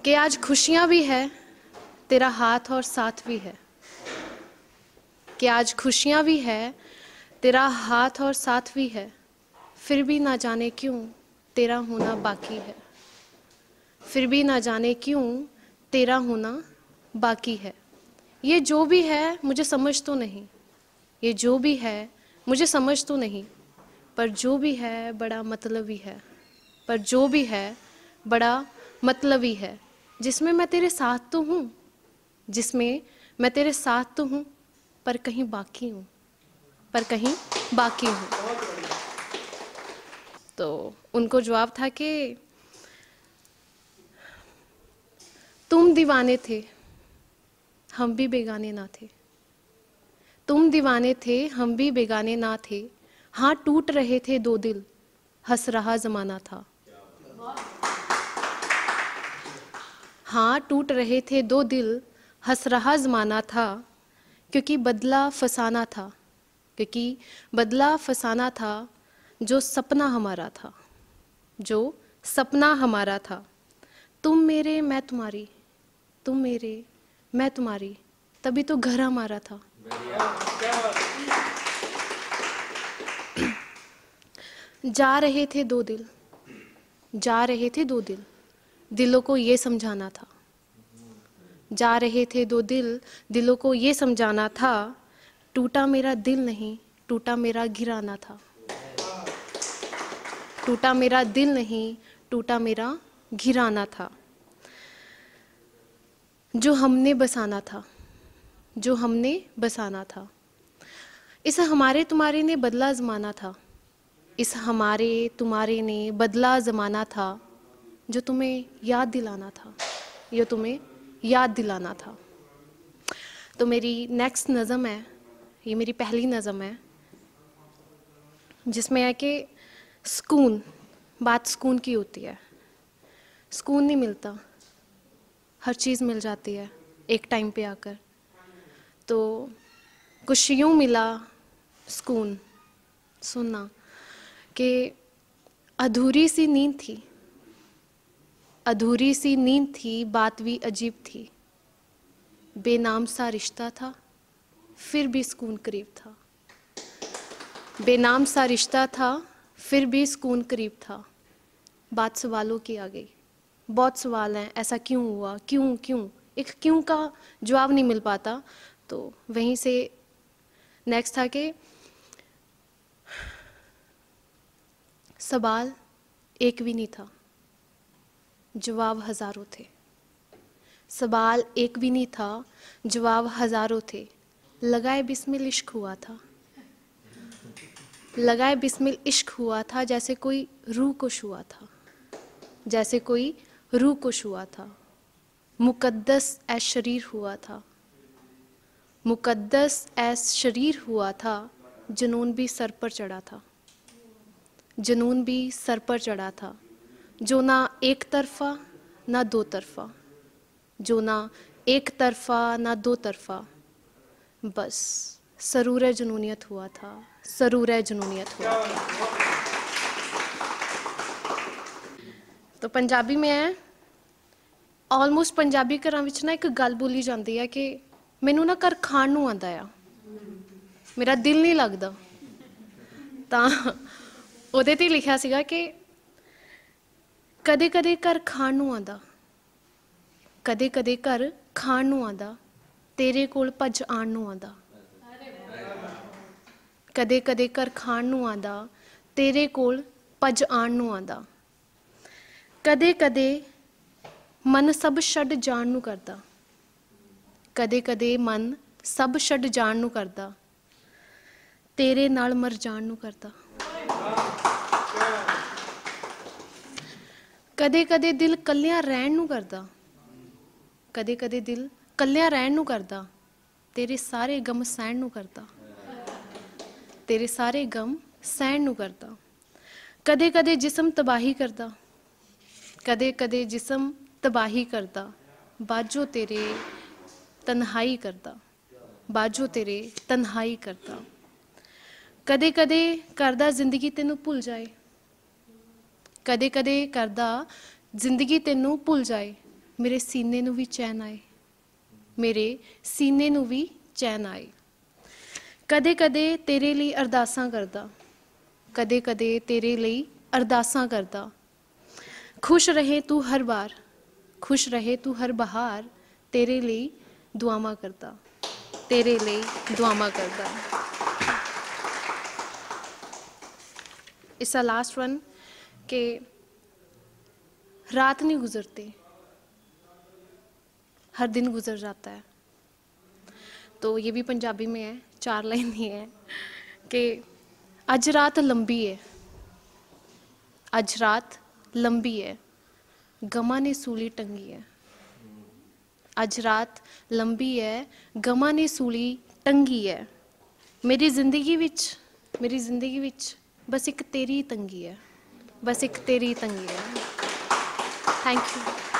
कि आज खुशियाँ भी है, तेरा हाथ और साथ भी है। कि आज खुशियाँ भी है, तेरा हाथ और साथ भी है, फिर भी ना जाने क्यों तेरा होना बाकी है। फिर भी ना जाने क्यों तेरा होना बाकी है। ये जो भी है मुझे समझ तो नहीं, ये जो भी है मुझे समझ तो नहीं, पर जो भी है बड़ा मतलबी है। पर जो भी है बड़ा मतलबी है। जिसमें मैं तेरे साथ तो हूँ, जिसमें मैं तेरे साथ तो हूँ, पर कहीं बाकी हूँ, पर कहीं बाकी हूँ। तो उनको जवाब था कि तुम दीवाने थे, हम भी बेगाने ना थे। तुम दीवाने थे, हम भी बेगाने ना थे। हाँ टूट रहे थे दो दिल, हंस रहा जमाना था। हाँ टूट रहे थे दो दिल, हंस रहा जमाना था। क्योंकि बदला फसाना था, क्योंकि बदला फसाना था। जो सपना हमारा था, जो सपना हमारा था। तुम मेरे मैं तुम्हारी, तुम मेरे मैं तुम्हारी, तभी तो घर हमारा था। जा रहे थे दो दिल, जा रहे थे दो दिल, दिलों को ये समझाना था। जा रहे थे दो दिल, दिलों को ये समझाना था। टूटा मेरा दिल नहीं, टूटा मेरा घिराना था। टूटा मेरा दिल नहीं, टूटा मेरा घिराना था। जो हमने बसाना था, जो हमने बसाना था। इस हमारे तुम्हारे ने बदला ज़माना था, इस हमारे तुम्हारे ने बदला ज़माना था। जो तुम्हें याद दिलाना था, ये तुम्हें याद दिलाना था। तो मेरी नेक्स्ट नज़म है, ये मेरी पहली नज़म है, जिसमें है कि सुकून, बात सुकून की होती है। सुकून नहीं मिलता, हर चीज़ मिल जाती है एक टाइम पे आकर। तो कुछ यूँ मिला सुकून, सुनना कि अधूरी सी नींद थी, अधूरी सी नींद थी, बात भी अजीब थी। बेनाम सा रिश्ता था, फिर भी सुकून करीब था। बेनाम सा रिश्ता था, फिर भी सुकून करीब था। बात सवालों की आ गई, बहुत सवाल हैं, ऐसा क्यों हुआ, क्यों क्यों, एक क्यों का जवाब नहीं मिल पाता। तो वहीं से नेक्स्ट था कि सवाल एक भी नहीं था, जवाब हज़ारों थे। सवाल एक भी नहीं था, जवाब हज़ारों थे। लगाए बिस्मिल इश्क हुआ था, लगाए बिस्मिल इश्क हुआ था। जैसे कोई रूह को छुआ था, जैसे कोई रूह को छुआ था। मुकद्दस ऐ शरीर हुआ था, मुकद्दस ऐ शरीर हुआ था। जुनून भी सर पर चढ़ा था, जुनून भी सर पर चढ़ा था। जो ना एक तरफा ना दो तरफा, जो ना एक तरफा ना दो तरफा, बस सरूर जुनूनियत हुआ था, सरूर जुनूनियत हुआ था। तो पंजाबी में है, ਆਲਮੋਸਟ ਪੰਜਾਬੀ ਘਰਾਂ ਵਿੱਚ ਨਾ ਇੱਕ ਗੱਲ ਬੋਲੀ ਜਾਂਦੀ ਹੈ ਕਿ ਮੈਨੂੰ ਨਾ ਘਰ ਖਾਣ ਨੂੰ ਆਉਂਦਾ ਆ, ਮੇਰਾ ਦਿਲ ਨਹੀਂ ਲੱਗਦਾ। ਤਾਂ ਉਹਦੇ 'ਤੇ ਲਿਖਿਆ ਸੀਗਾ ਕਿ ਕਦੇ ਕਦੇ ਘਰ ਖਾਣ ਨੂੰ ਆਉਂਦਾ, ਕਦੇ ਕਦੇ ਘਰ ਖਾਣ ਨੂੰ ਆਉਂਦਾ, ਤੇਰੇ ਕੋਲ ਭੱਜ ਆਉਣ ਨੂੰ ਆਉਂਦਾ। ਕਦੇ ਕਦੇ ਘਰ ਖਾਣ ਨੂੰ ਆਉਂਦਾ, ਤੇਰੇ ਕੋਲ ਭੱਜ ਆਉਣ ਨੂੰ ਆਉਂਦਾ। ਕਦੇ ਕਦੇ मन सब छड्ड जाण नूं करदा, कदे कदे मन सब छड्ड जाण नूं करदा, तेरे नाल मर जाण नूं करदा। कदे कदे दिल कल्लियां रहण नूं करदा, कदे कदे दिल कल्लियां रहण नूं करदा, तेरे सारे गम सहण नूं करदा, तेरे सारे गम सहण नूं करदा। कदे कदे जिस्म तबाही करदा, कदे कदे जिस्म तबाही करदा, बाजो तेरे तन्हाई करदा, बाजो तेरे तन्हाई करदा। कदे कदे करदा जिंदगी तेनू भुल जाए, कदे कदे करदा जिंदगी तेनू भुल जाए, ਮੇਰੇ ਸੀਨੇ ਨੂੰ ਵੀ ਚੈਨ ਆਏ, ਮੇਰੇ ਸੀਨੇ ਨੂੰ ਵੀ ਚੈਨ ਆਏ। ਕਦੇ ਕਦੇ ਤੇਰੇ ਲਈ ਅਰਦਾਸਾਂ ਕਰਦਾ, ਕਦੇ ਕਦੇ ਤੇਰੇ ਲਈ ਅਰਦਾਸਾਂ ਕਰਦਾ। ਖੁਸ਼ ਰਹੇ ਤੂੰ ਹਰ ਵਾਰ, ਖੁਸ਼ ਰਹੇ ਤੂੰ ਹਰ ਬਹਾਰ, ਤੇਰੇ ਲਈ ਦੁਆਵਾਂ ਕਰਦਾ, तेरे लिए दुआमा करता। इसका लास्ट वन कि रात नहीं गुजरती, हर दिन गुजर जाता है। तो ये भी पंजाबी में है, 4 लाइन ही है कि अज रात लंबी है, अज रात लंबी है, गमा ने सूली टंगी है। अज रात लंबी है, गमा ने सूली टंगी है। मेरी जिंदगी विच बस एक तेरी तंगी है, बस एक तेरी तंगी है। Thank you.